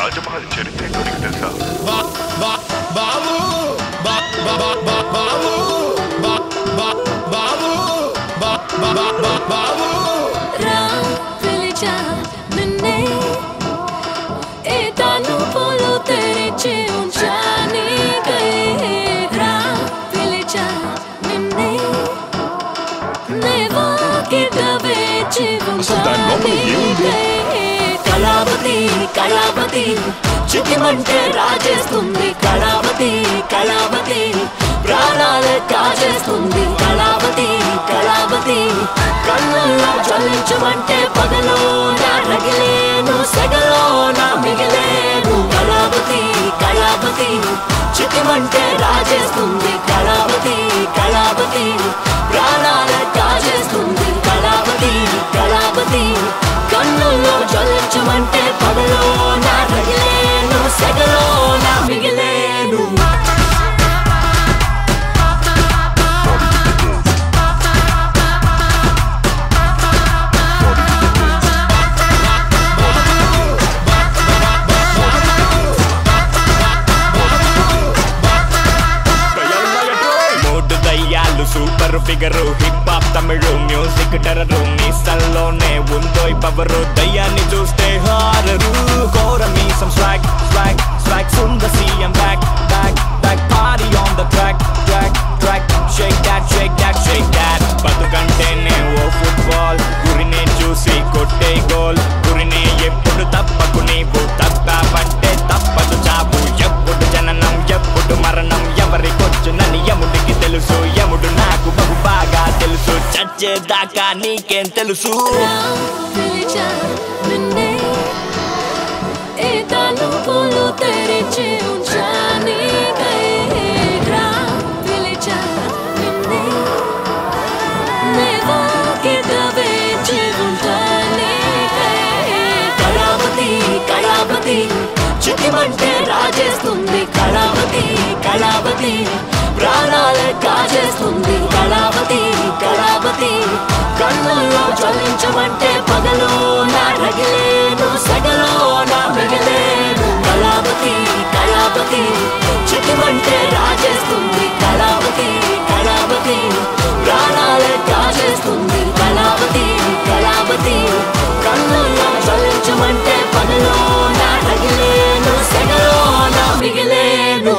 తాజ్మహల్ చరిత్ర ఏంటో నీకు తెలుసా? బాబు బాబు రామ్ పిలిచా నిన్నే ఏ తాను పోలో తెరిచి ఉంచాని గయే రామ్ పిలిచా నిన్నే నేవా కిటవేచి ఉంచాని గయే కళావతి కళావతి చిటిమంటే రాజేస్తుంది కళావతి కళావతి ప్రాణాలే కాజేస్తుంది కళావతి కళావతి కళ్ళల్లో జ్వలించమంటే పగలోన రగిలేను సెగలోన మిగిలేను కళావతి కళావతి చిటిమంటే రాజేస్తుంది కళావతి కళావతి ప్రాణాలే కాజేస్తుంది కళావతి కళావతి కళ్ళల్లో జ్వలించమంటే పగలోన రగిలేను సెగలోన మిగిలేను super figure hip hop Tamizha music terror మీసల్లోనే ఉందో పవరు దయ్యాన్ని చూస్తే హారరు కోర మీసం స్వాగ్ స్వాగ్ స్వాగ్ సుంద సీఎం back back back party on the track track track shake that shake that shake that బతుకంటేనే ఓ ఫుట్బాల్ గురినే చూసి కొట్టే గోల్ గురినే ఎప్పుడు తప్పకు నీవు తప్పావంటే తప్పదు చావు ఎప్పుడు జననం ఎప్పుడు మరణం ఎవరికొచ్చునని యముడికి తెలుసు యముడు నాకు బహు బాగా తెలుసు చచ్చేదాకా నీకేం తెలుసు పిలిచా నిన్నే ఏ తాను పోలో తెరిచి ఉంచాని గయే రామ్ పిలిచా నిన్నే నేవా కిటవేచి ఉంచాని గయే కళావతి కళావతి చిటిమంటే రాజేస్తుంది కళావతి కళావతి ప్రాణాలే కాజేస్తుంది కళావతి కళావతి కళ్ళల్లో జ్వలించమంటే పగలోన రగిలేను సెగలోన మిగిలేను కళావతి కళావతి చిటిమంటే రాజేస్తుంది కళావతి కళావతి ప్రాణాలే కాజేస్తుంది కళావతి కళావతి కళ్ళల్లో జ్వలించమంటే పగలోన రగిలేను సెగలోన మిగిలేను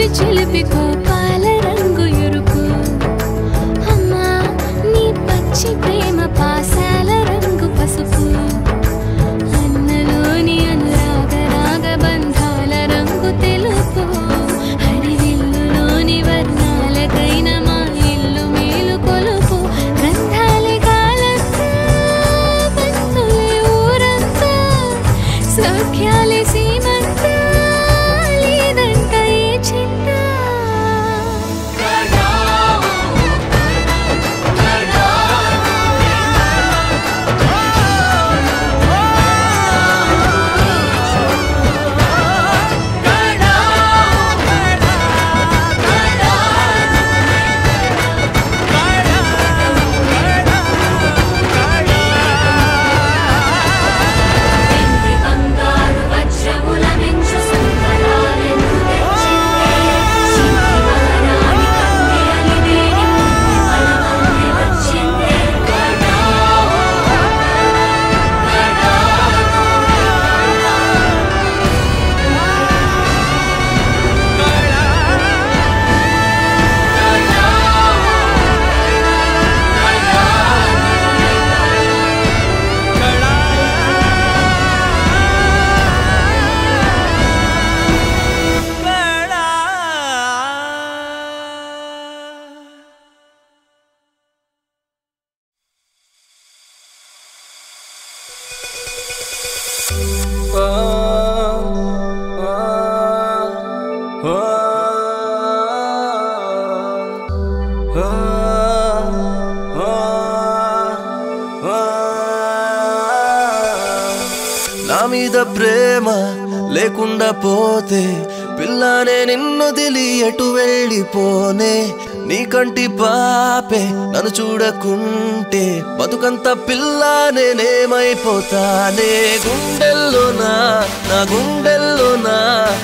చిలిపి చిలిపి కోపాల రంగు ఎరుపు అమ్మా నీ పచ్చి ప్రేమ పాసాల రంగు పసుపు అన్నలోని అనురాగ రాగ బంధాల రంగు తెలుపు హరివిల్లులోని వర్ణాలకైన మా ఇల్లు మేలు కొలుపు గంధాలి కాలంతా బంధులే ఊరంతా సౌఖ్యాలి సీమంతా లేదంట ఏ చింత నా మీద ప్రేమ లేకుండా పోతే పిల్లనే నిన్ను దిలి ఎటు వెళ్ళిపోనే నీ కంటి పాపే నన్ను చూడకుంటే బతుకంత పిల్ల నేనేమైపోతానే గుండెల్లోనా నా గుండెల్లోనా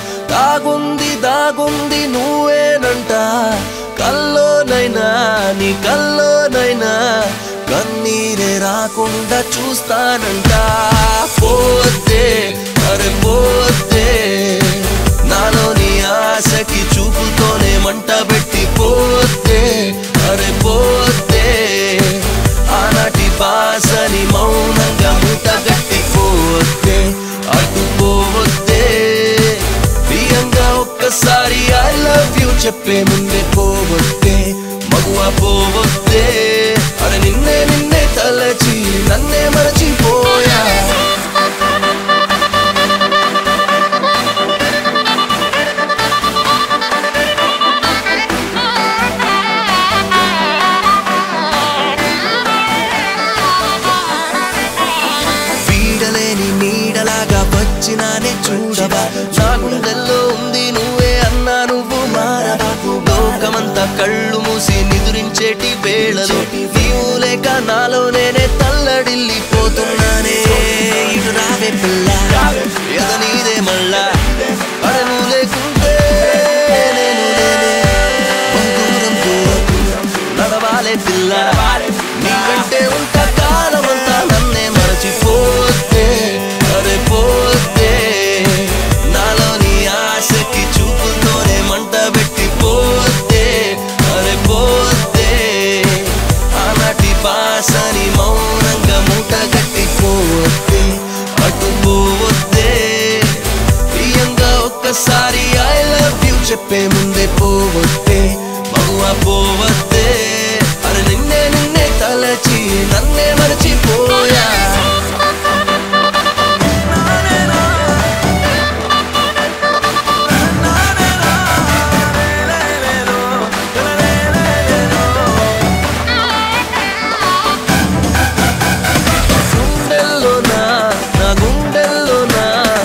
దాగుంది నువ్వేనంట కల్లోనైనా నీ కల్లోనైనా కన్నీరే రాకుండా చూస్తానంట పోతే అరే పోతే నాలోని ఆశకి చూపుతోనే మంట పెట్టి పోతే అరే పోతే ఆనాటి బాసని మౌనంగా మూటగట్టి పోతే అడ్డుపోతే ప్రియంగా ఒక్కసారి ఐ లవ్ యూ చెప్పే ముందే పోవొస్తే మగువ పోవొస్తే అరే నిన్నే నిన్నే తలచి నన్నే మరచిపోయా వీడలేని నీడలాగా వచ్చినానే చూడవా నా గుండెల్లో ఉంది నువ్వే అన్నా నువ్వు మారవా లోకమంతా కళ్ళు మూసి నిదురించేటి వేళలో నీవు లేక నాలో నేనే తల్లడిల్లిపోతున్నానే ఇటు రావే పిల్ల ఎద నీదే మళ్ళా అరే నువ్వు లేకుంటే నేను లేనే దూరం దూరం నడవాలే పిల్ల నీ వెంటే ఉంట కాలమంతా నన్నే మరచిపోతే అరే పోతే నాలోని ఆశకి చూపుతోనే మంట పెట్టి పోతే అరే పోతే ఆనాటి బాసని మౌనంగా మూట కట్టి పోతే అటు పోతే ప్రియంగా ఒక్కసారి ఐ లవ్ యూ చెప్పే ముందే పోవొస్తే మగువ పోవొస్తే అరే నిన్నే నిన్నే తలచి నన్నే మరచిపోయా గుండెల్లోనా నా గుండెల్లోనా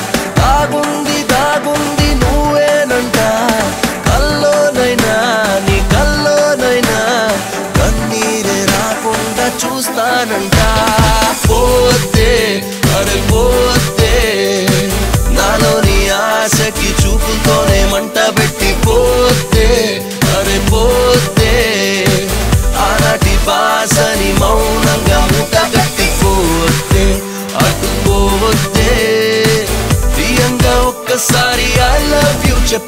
దాగుంది నువ్వేనంట కల్లోనైనా నీ కల్లోనైనా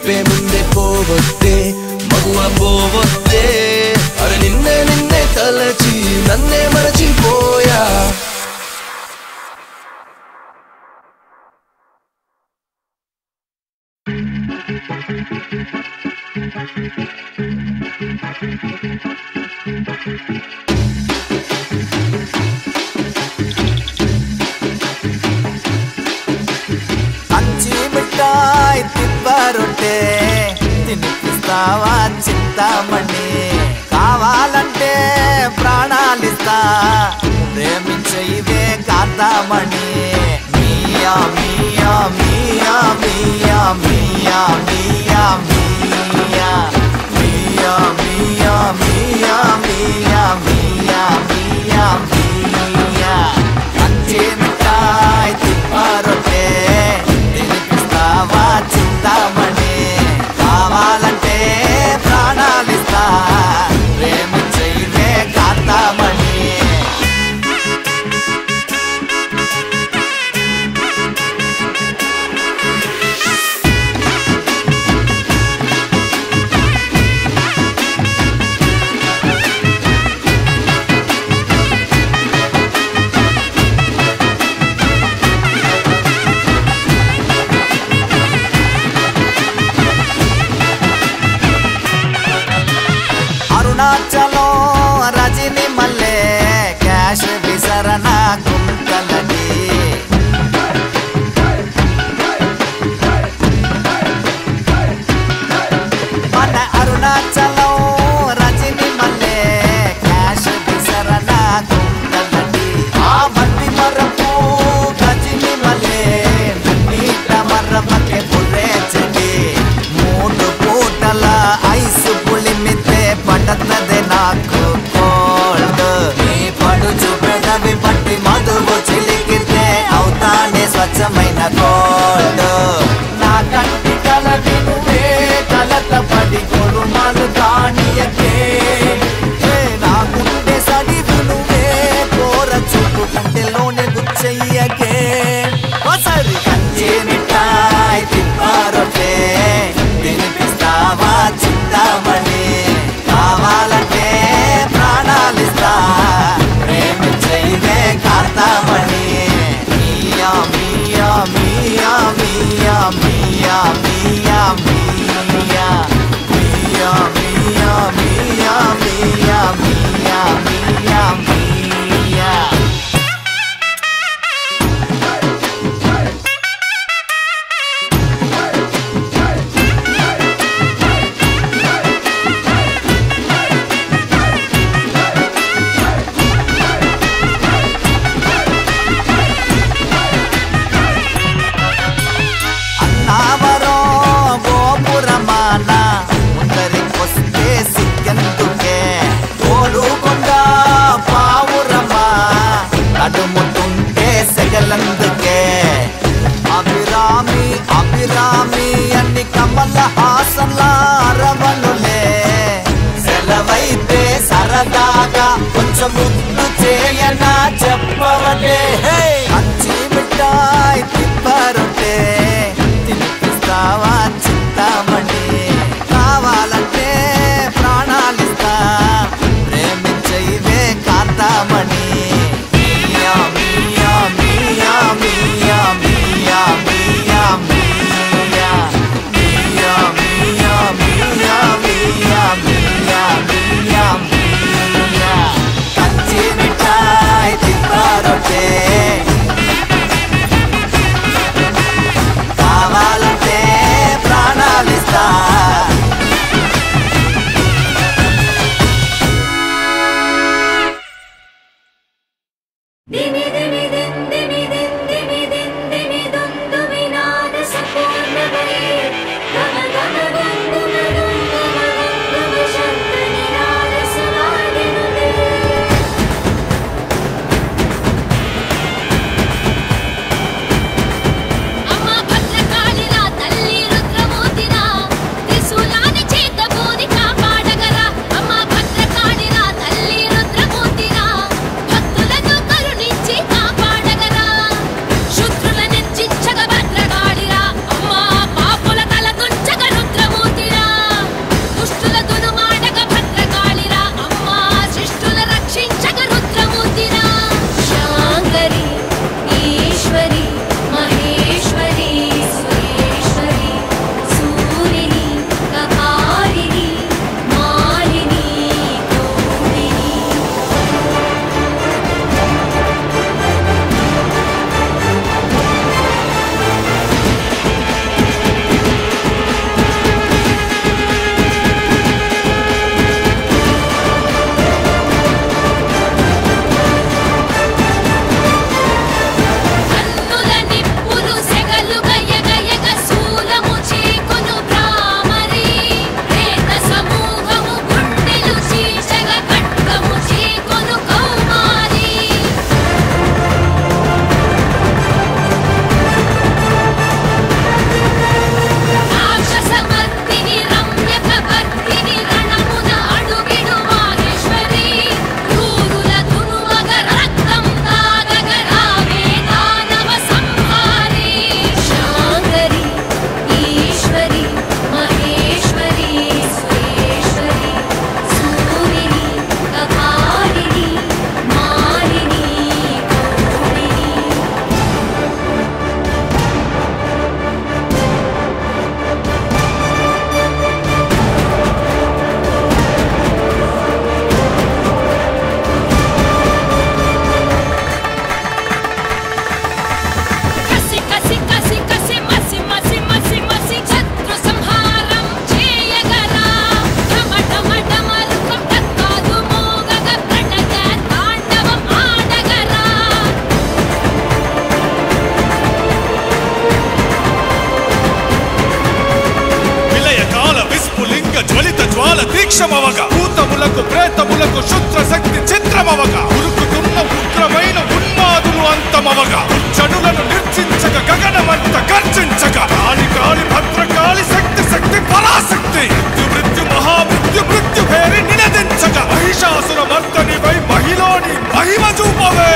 చెప్పే ముందే పోవద్దే మగువ పోవద్దే అరే నిన్నే నిన్నే తలచి నన్నే మరచిపోయా మిఠాయి తిప్పరొట్టే తినిపిస్తావా చింతామణి కావాలంటే ప్రాణాలిస్తా ప్రేమించే ఇవే కాంతామణి మియా మియా మియా మియా మియా మియా మియా మియా మియా మియా మియా మియా మియా మియా కంచి మిఠాయి తిప్పరొట్టే చింతామణి కావాలంటే ప్రాణాలిస్తా ప్రేమించే కాంతామణి అరుణాచలో రజని మల్లె క్యాష్ విసరణ గుంతలని మన అరుణాచలో రజని మల్లె క్యాష్ విసరణ గుంతలని ఆ మట్టి మరపు గజని మల్లె నీట మర్రమకే బుర్రేచని మూడు పూటల ఐసు పులిమితే పడతదే నాకు కోల్డ్ నీ పడుచు పెదవి పట్టి మధువు చిలికితే అవుతానే స్వచ్ఛమైన కోల్డ్ నా కంటి కలవి నువ్వే కలత పడి కొడుమాలు కానియకే నా గుండె సడివు నువ్వే కోర చూపు గుండెలోనే గుచ్చయ్యకే ఒకసారి కంచి మిఠాయి తిప్పారొట్టే తినిపిస్తావా చింతామణి కావాలంటే ప్రాణాలిస్తా ప్రేమించే కాంతామణి మియా మియా మియా మియా మియా మియా మియా మియా మియా మియా మియా మియా మియా మియా అన్నావరో గోపురమాన ముందరికొస్తే సిగ్గెందుకే గోలుకొండ పావురమా నడుముతుంటే సెగలందుకే అభిరామి అభిరామి అన్ని కమల హాసన్ల అరవనులే సెలవైతే సరదాగా కొంచెం ముద్దు చేయనా చెప్పవలే కంచి మిఠాయి తిప్పరొట్టే తినిపిస్తావా చింతామణి కావాలంటే ప్రాణాలిస్తా ప్రేమించే కాంతామణి మియా మియా మియా మియా మియా మియా మియా మియా మియా మియా మియా మియా మియా మియా కంచి మిఠాయి తిప్పరొట్టే లక్ష్యమవగా భూతములకు ప్రేతములకు శుద్ర శక్తి చిత్రమవగా ఉరుకుతున్న ఉగ్రమైన ఉన్మాదులు అంతమవగా చెడులను నిర్చించక గగనమంత గర్జించక కాళి కాళి భద్రకాళి శక్తి శక్తి పరాశక్తి మృత్యు మహామృత్యు మృత్యు పేరి నినదించక మహిషాసుర మర్దనిపై మహిళని మహిమ చూపవే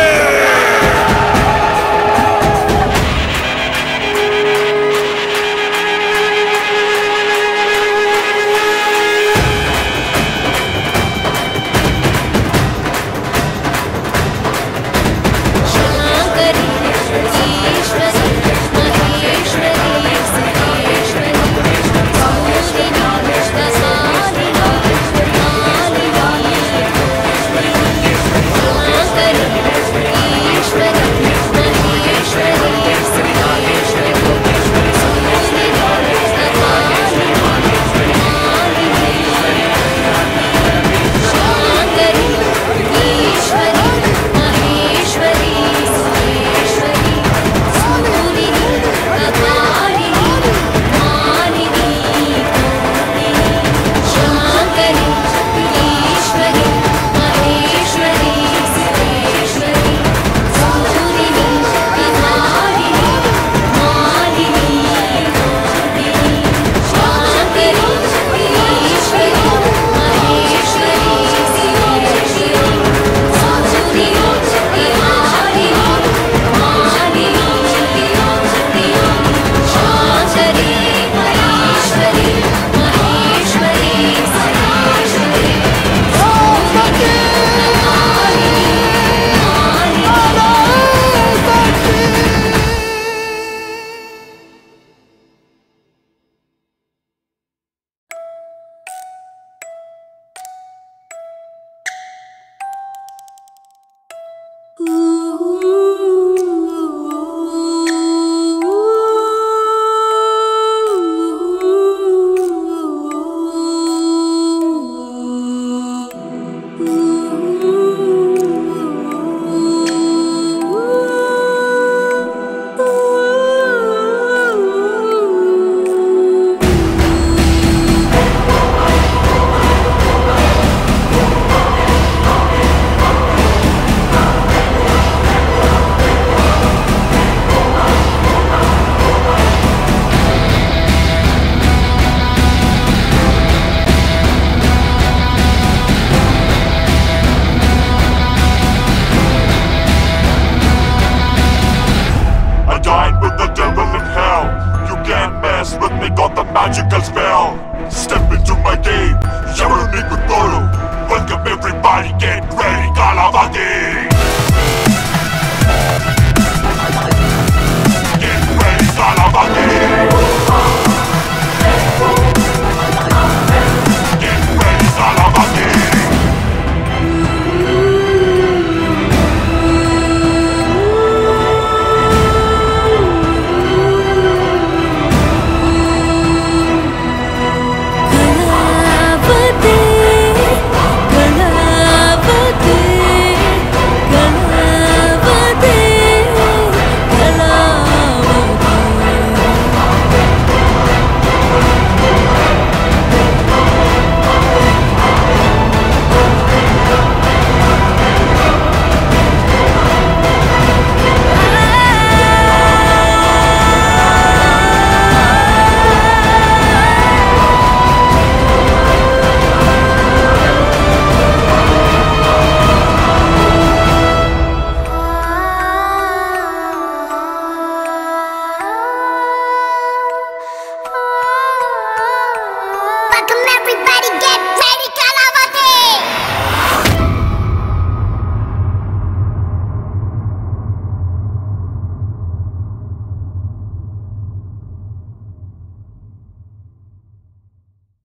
Magical spell. Step into my game. ఎవరు నీకు